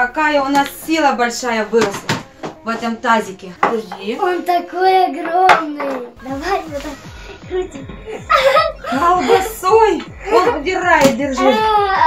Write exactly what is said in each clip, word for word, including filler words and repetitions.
какая у нас сила большая выросла в этом тазике. Подожди. Он такой огромный. Давай вот так крутим. Колбасой! Он удирает, держи.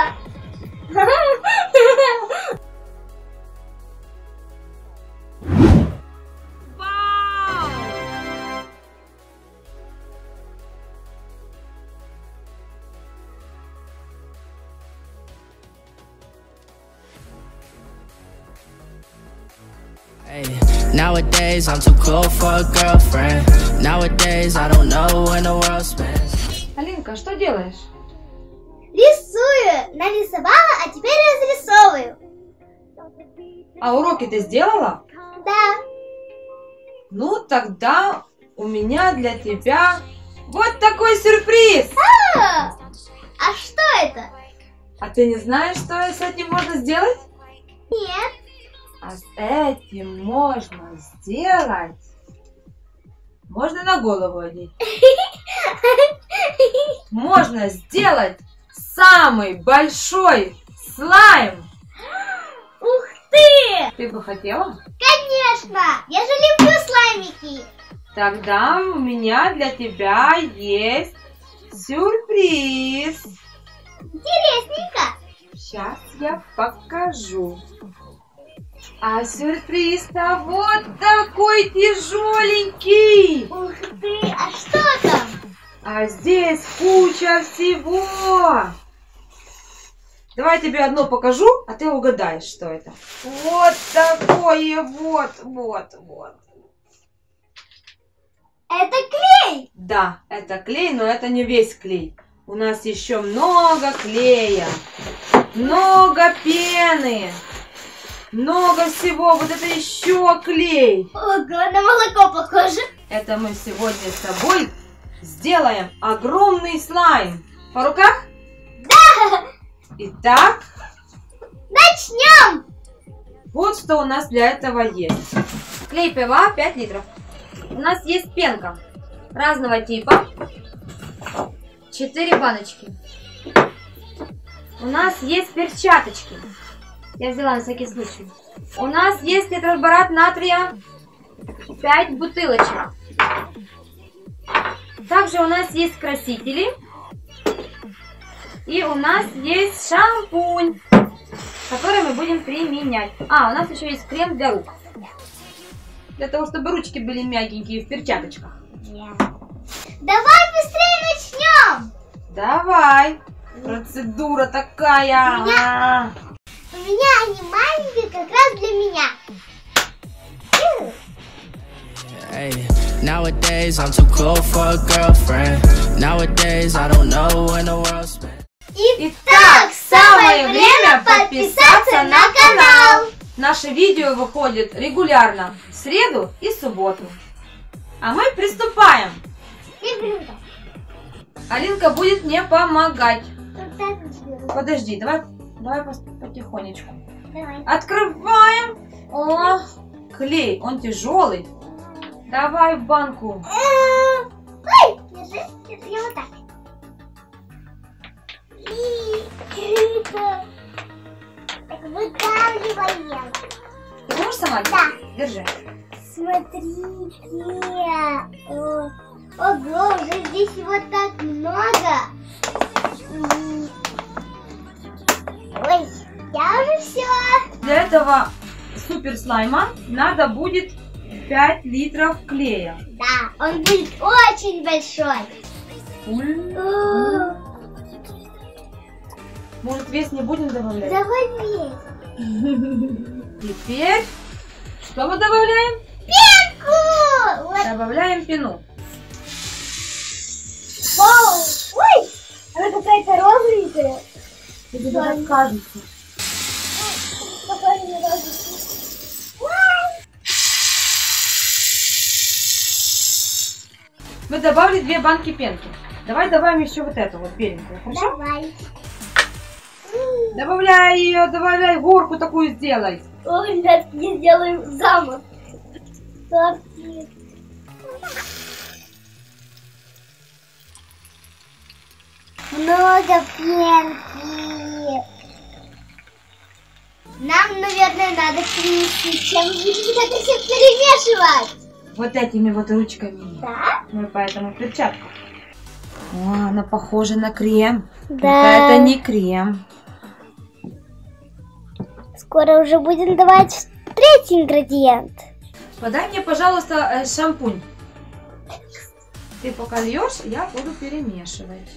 Nowadays I'm too cool for a girlfriend. Nowadays I don't know when the world spends. Алинка, что делаешь? Рисую. Нарисовала, а теперь разрисовываю. А уроки ты сделала? Да. Ну, тогда у меня для тебя вот такой сюрприз. А, а что это? А ты не знаешь, что с этим можно сделать? Нет. А с этим можно сделать. Можно на голову одеть. Можно сделать самый большой слайм. Ух ты! Ты бы хотела? Конечно! Я же люблю слаймики. Тогда у меня для тебя есть сюрприз. Интересненько. Сейчас я покажу. А сюрприз-то вот такой тяжеленький. Ух ты! А что там? А здесь куча всего. Давай я тебе одно покажу, а ты угадаешь, что это. Вот такое вот, вот, вот. Это клей. Да, это клей, но это не весь клей. У нас еще много клея, много пены, много всего. Вот это еще клей. Ого, на молоко похоже. Это мы сегодня с тобой сделаем огромный слайм. По руках? Да. Итак, Начнем. вот что у нас для этого есть. Клей ПВА пять литров. У нас есть пенка разного типа. четыре баночки. У нас есть перчаточки. Я взяла на всякий случай. У нас есть тетраборат натрия пять бутылочек. Также у нас есть красители. И у нас есть шампунь, который мы будем применять. А, у нас еще есть крем для рук. Для того, чтобы ручки были мягенькие в перчаточках. Давай быстрее начнем. Давай. Процедура такая. У меня, у меня они маленькие как раз для меня. Hey, nowadays I'm too cool for a girlfriend. Nowadays I don't know when the world spends. Итак, самое время подписаться на канал. Наше видео выходит регулярно в среду и субботу. А мы приступаем. Алинка будет мне помогать. Подожди, давай, давай потихонечку. Давай. Открываем. О, клей, он тяжелый. Давай в банку. Ой, держи, держи, я вот так. И так выдавливаем. Ты можешь сама? Да. Держи. Смотрите. О, ого, уже здесь вот так много. Ой, я уже все. Для этого супер слайма надо будет пять литров клея. Да, он будет очень большой. О, Может, вес не будем добавлять? давай весь. Теперь что мы добавляем? Пенку! Вот. Добавляем пену. Вау! Ой, она какая-то розовенькая. Тебе так кажется. Похоже на розовенькую. Мы добавили две банки пенки. Давай добавим еще вот эту вот беленькую. Хорошо? Давай. Добавляй ее, добавляй, горку такую сделай. Ой, ребятки, я сделаю замок. Капец. Много пенки. Нам, наверное, Чем вы будете это все перемешивать? Вот этими вот ручками. Да? Мы поэтому перчатку. О, она похожа на крем. Да. Только это не крем. Скоро уже будем давать третий ингредиент. Подай мне, пожалуйста, э, шампунь. Ты пока льешь, я буду перемешивать.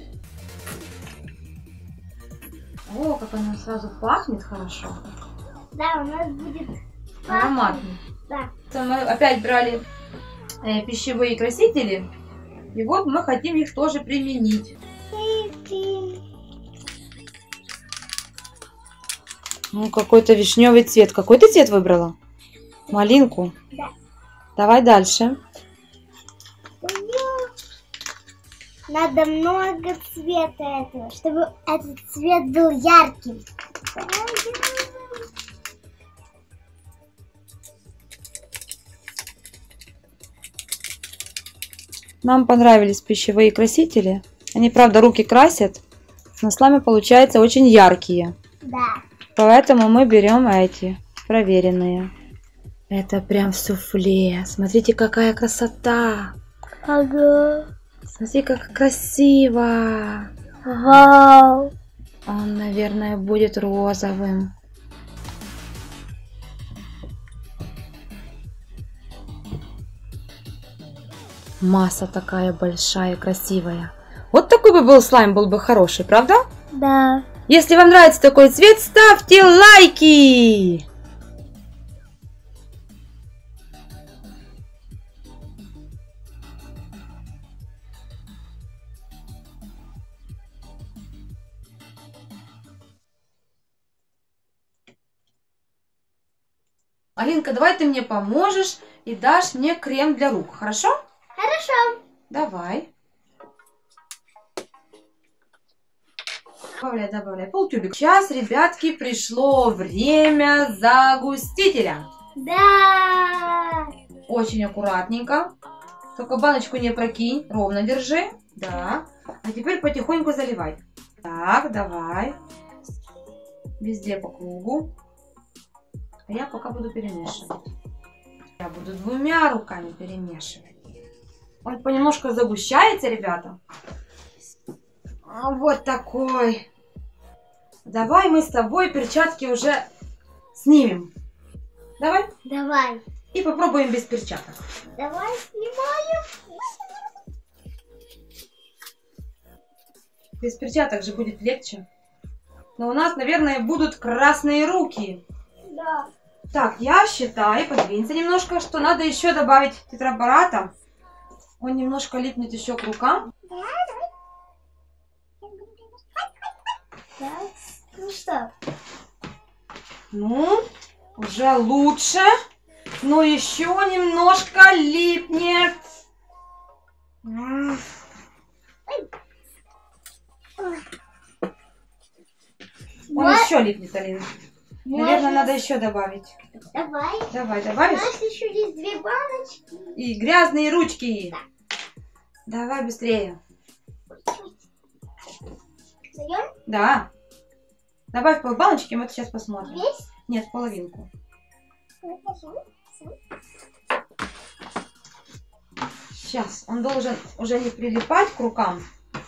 О, как она сразу пахнет хорошо. Да, у нас будет Ароматный. Да. Мы опять брали э, пищевые красители. И вот мы хотим их тоже применить. Ну, какой-то вишневый цвет. Какой ты цвет выбрала? Малинку? Да. Давай дальше. Надо много цвета этого, чтобы этот цвет был ярким. Нам понравились пищевые красители. Они, правда, руки красят, но слаймы получаются очень яркие. Да. Поэтому мы берем эти проверенные. Это прям суфле. Смотрите, какая красота. Ага. Смотри, как красиво. Вау. Он, наверное, будет розовым. Масса такая большая, красивая. Вот такой бы был слайм, был бы хороший, правда? Да. Если вам нравится такой цвет, ставьте лайки! Алинка, давай ты мне поможешь и дашь мне крем для рук, хорошо? Хорошо. Давай. Добавляй, добавляй. Полтюбик. Сейчас, ребятки, пришло время загустителя. Да. Очень аккуратненько. Только баночку не прокинь. Ровно держи. Да. А теперь потихоньку заливай. Так, давай. Везде по кругу. А я пока буду перемешивать. Я буду двумя руками перемешивать. Он понемножку загущается, ребята. Вот такой. Давай мы с тобой перчатки уже снимем. Давай. Давай. И попробуем без перчаток. Давай снимаем. Без перчаток же будет легче. Но у нас, наверное, будут красные руки. Да. Так, я считаю, подвинься немножко, что надо еще добавить тетрапарата. Он немножко липнет еще к рукам. Да, давай. Да. Ну что? Ну, уже лучше, но еще немножко липнет. Он Вот. еще липнет, Алина. Наверное, Можно- надо еще добавить. Давай. Давай, У добавишь? нас еще есть две баночки. И грязные ручки. Давай быстрее. Даем Да. Добавь полбаночки, мы это сейчас посмотрим. весь. Нет, половинку. Сейчас. Он должен уже не прилипать к рукам.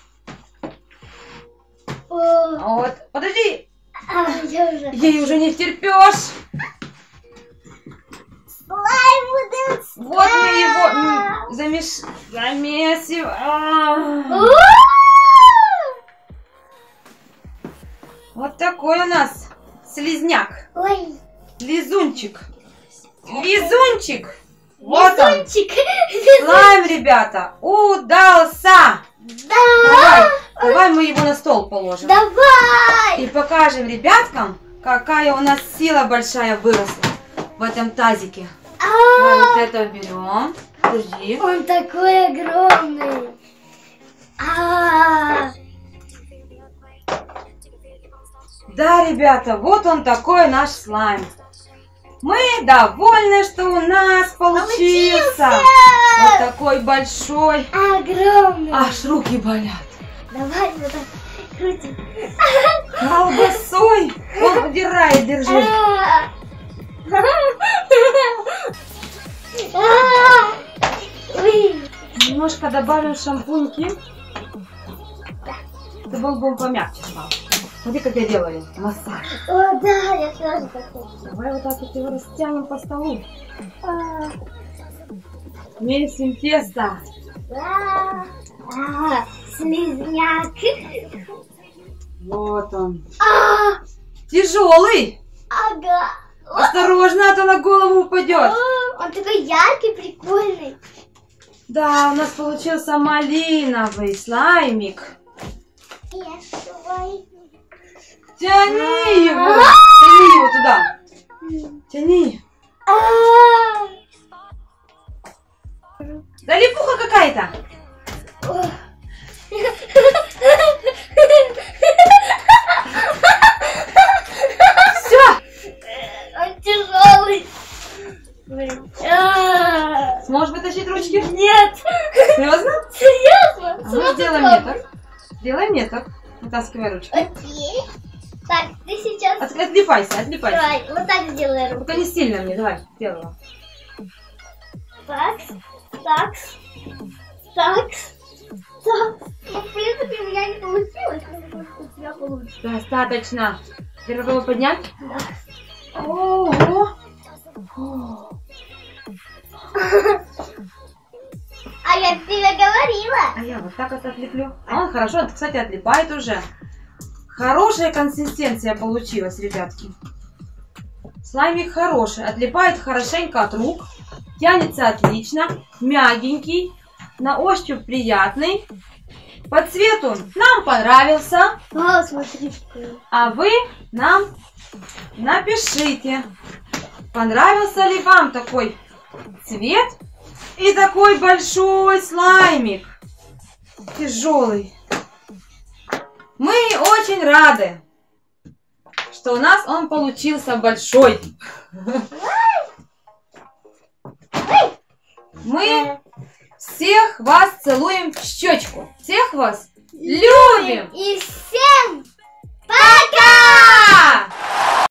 О, Вот. Подожди. а, я уже. Ей уже не втерпешь. Слайм будет. Вот мы его м, замеш... замесим. А. О! Вот такой у нас слизняк. Ой, Лизунчик. Лизунчик. Вот он. лизунчик. Слайм, ребята, удался. Да. Давай, давай мы его на стол положим. Давай. И покажем ребяткам, какая у нас сила большая выросла в этом тазике. Давай вот А, это берем. Подожди. он такой огромный. А, Да, ребята, вот он такой наш слайм. Мы довольны, что у нас получился. Вот такой большой. огромный. Аж руки болят. Давай вот так крутим. Колбасой. Он удирает, держи. А, немножко добавим шампуньки. Чтобы он был помягче стал. Смотри, как я делаю массаж. О, да, я тоже так хочу. Давай вот так вот его растянем по столу. А, Месим тесто. да. А, слизняк. Вот он. А, Тяжелый. ага. Осторожно, а то на голову упадет. О, он такой яркий, прикольный. Да, у нас получился малиновый слаймик. Я свой. Тяни его. Тяни его туда. Тяни. А, Да липуха какая-то. о. Все. Он тяжелый. Блин. А, Сможешь вытащить ручки? Нет. Серьезно? Серьезно? А ну сделай мне так. Сделай мне так. Вытаскивай ручки. Окей. Так, ты сейчас... От- Отлипайся, отлипайся. Давай, вот так сделай руку. Только не сильно мне, давай, сделай. Так, так, так, так. Ну, в принципе, у меня не получилось, но может, у тебя получится. Достаточно. Теперь попробуй поднять. Да. Ого. А я тебе говорила. А я вот так вот отлеплю. А он хорошо, кстати, отлипает уже. Хорошая консистенция получилась, ребятки. Слаймик хороший. Отлипает хорошенько от рук. Тянется отлично. Мягенький. На ощупь приятный. По цвету нам понравился. О, смотри. А вы нам напишите, понравился ли вам такой цвет и такой большой слаймик. Тяжелый. Мы очень рады, что у нас он получился большой. Мы всех вас целуем в щечку. Всех вас любим. И всем Пока!